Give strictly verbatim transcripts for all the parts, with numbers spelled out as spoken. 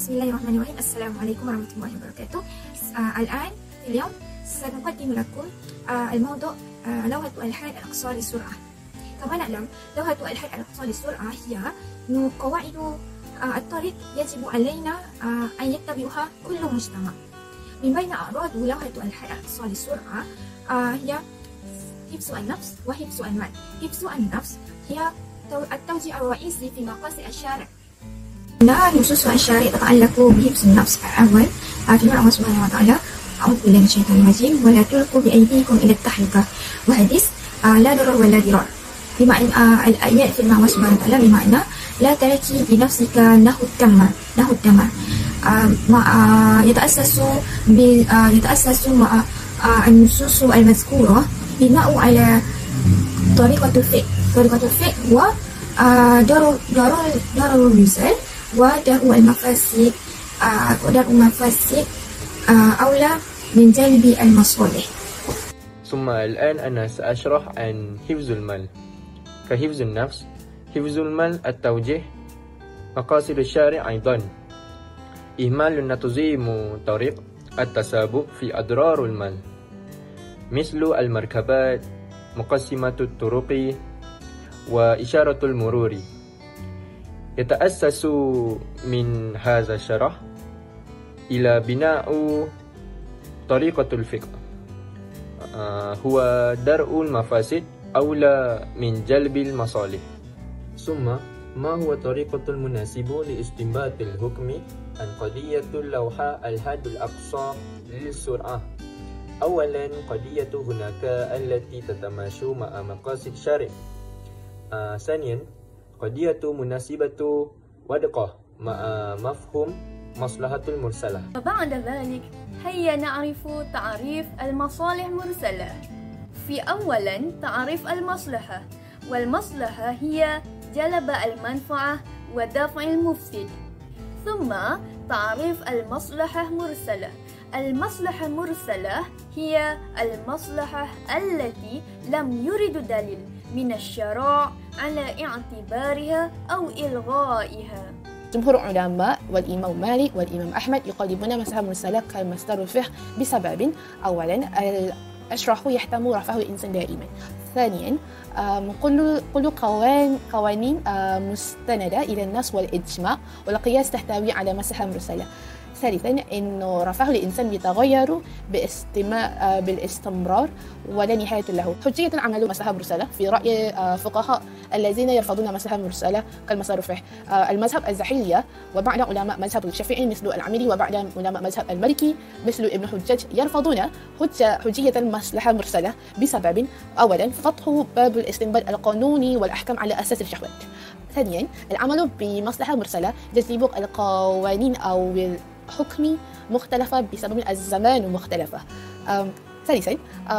بسم الله الرحمن الرحيم. السلام عليكم ورحمة الله وبركاته. آه الآن اليوم سنقدم لكم آه الموضوع آه لوحة الحاد الأقصى للسرعة. كما نعلم لوحة الحاد الأقصى للسرعة هي قواعد آه الطريق يجب علينا آه أن يتبعها كل مجتمع. من بين أغراض لوحة الحاد الأقصى للسرعة آه هي حفظ النفس وحفظ المال. حفظ النفس هي التوجيه الرئيسي في مقاصد الشارع. هنا نصوص الشارع تتعلق بحفظ النفس. الأول في الله سبحانه وتعالى: أعوذ بالله من الشيطان الرجيم ولا تلقوا بأيديكم إلى التهلكة. وحديث لا ضرر ولا ضرار. بمعنى الآيات في الله سبحانه وتعالى بمعنى لا تركي بنفسك نهو الدمار نهو الدمار يتأسس يتأسس مع النصوص المذكورة بناء على طريقة الفقه. طريقة الفقه هو ضرر ضرر ضرر الرسال ودرء المفاسد ودرء المفاسد أولى من جلب المصالح. ثم الآن أنا سأشرح عن حفظ المال. كحفظ النفس، حفظ المال التوجيه مقاصد الشارع أيضا. إهمال تنظيم طريق التسابق في أضرار المال، مثل المركبات، مقسمة الطرق، وإشارة المرور. يتأسس من هذا الشرح إلى بناء طريقة الفقه، هو درء المفاسد أولى من جلب المصالح. ثم ما هو الطريقة المناسبة لاستنباط الحكم عن قضية اللوحة الحاد الأقصى للسرعة؟ أولا، قضية هناك التي تتماشى مع مقاصد الشارع. آه، ثانيا، قضية مناسبة ودقة مع مفهوم مصلحة المرسلة. وبعد ذلك هيا نعرف تعريف المصالح المرسلة. في أولا تعريف المصلحة، والمصلحة هي جلب المنفعة ودفع المفسد. ثم تعريف المصلحة المرسلة. المصلحة المرسلة هي المصلحة التي لم يرد دليل من الشرع على اعتبارها أو إلغائها. جمهور العلماء والإمام مالك والإمام أحمد يقدمون مذهب المرسلة كمصدر الفقه بسبب: أولا الأشرح يحتم رفعه الإنسان دائما. ثانيا كل كل قوان قوانين مستندة إلى النص والإجماع والقياس تحتوي على مصلحة مرسلة. ثالثا إنه رفعه الإنسان يتغير بالاستمرار ولا نهاية له. حجية عمل مصلحة مرسلة في رأي فقهاء الذين يرفضون مصلحة مرسلة كالمصدر الفقه المذهب الزحيلية وبعض علماء مذهب الشافعي مثل العمري وبعض علماء مذهب المالكي مثل ابن حجاج يرفضون حجية المصلحة المرسلة بسبب: أولا فتح باب الاستنباط القانوني والأحكام على أساس الشهوات. ثانيا العمل بمصلحة مرسلة يجلب القوانين أو حكم مختلفة بسبب الزمان مختلفة. ثالثا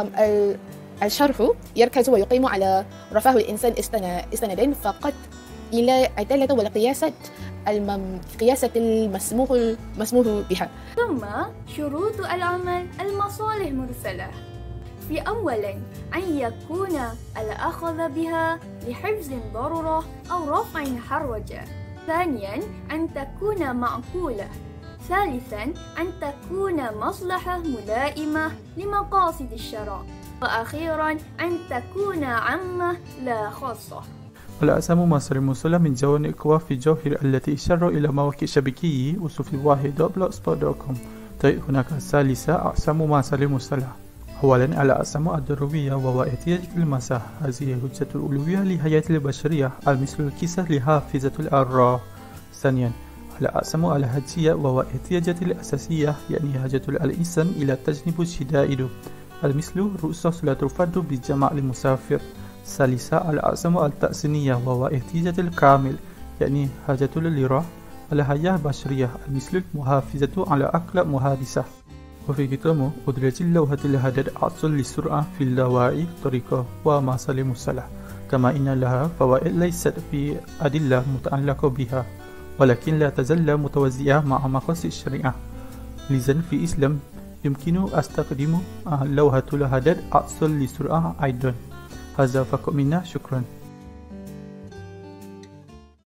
الشرح يركز ويقيم على رفعه الإنسان استنادا فقط إلى الدالة والقياسات القياسة المسموح المسموح بها. ثم شروط العمل المصالح المرسلة. في أولا أن يكون الأخذ بها لحفظ ضرورة أو رفع حرجة. ثانيا أن تكون معقولة. ثالثا أن تكون مصلحة ملائمة لمقاصد الشرع. وأخيرا أن تكون عامة لا خاصة. الأقسام مصر المرسلة من جوانب قوى في جوهر التي اشتروا إلى مواقع شبكية وصفي واحد بلوغ سبوت دوت كوم. طيب هناك ثالثة أقسام مصر المرسلة. أولا الأقسام الضرورية وهو احتياج المساح. هذه حجة الأولوية لحياة البشرية المثل الكيسة لحافظة الأرواح. ثانيا الأقسام الحاجية وهو احتياجات الأساسية يعني حاجة الإنسان إلى تجنب الشدائد المثل رؤوس لا تفرد بجماع المسافر. ثالثا الأقسام التأسينية وهو احتياجات الكامل يعني حاجة للراحة الحياة البشرية المثل المحافظة على أخلاق محادثة. وفي ختام أدرج اللوحة الحاد أصل للسرعة في اللوائح طريقة ومصالح مرسلة، كما إن لها فوائد ليست في أدلة متعلقة بها ولكن لا تزال متوازية مع مقاصد الشريعة. لذا في الإسلام يمكن أستخدم لوحة الحاد أصل للسرعة أيضا. هذا فقط منا، شكرا.